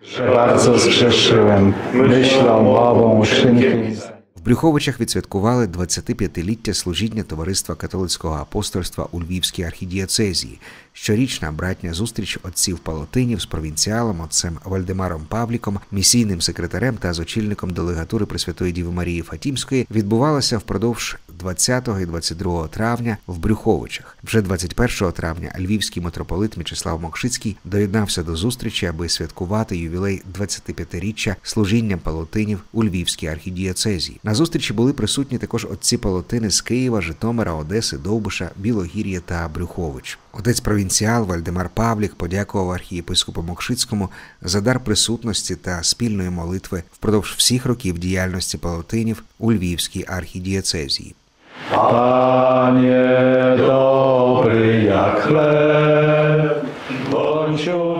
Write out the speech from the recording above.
że bardzo zgrzeszyłem myślą, mową, uczynkiem. В Брюховичах відсвяткували 25-ліття служіння Товариства католицького апостольства у Львівській архідієцезії. Щорічна братня зустріч отців Палотинів з провінціалом отцем Вальдемаром Павліком, місійним секретарем та з очільником делегатури Пресвятої Діви Марії Фатімської відбувалася впродовж 20 і 22 травня в Брюховичах. Вже 21 травня львівський митрополит Мічеслав Мокшицький доєднався до зустрічі, аби святкувати ювілей 25-річчя служіння Палотинів у Львівській архідієцезії. На зустрічі були присутні також отці Палотини з Києва, Житомира, Одеси, Довбуша, Білогір'я та Брюхович. Отець провінціал Вальдемар Павлік подякував архієпископу Мокшицькому за дар присутності та спільної молитви впродовж всіх років діяльності Палотинів у Львівській архідієцезії. Panie dobry jak chleb, bądź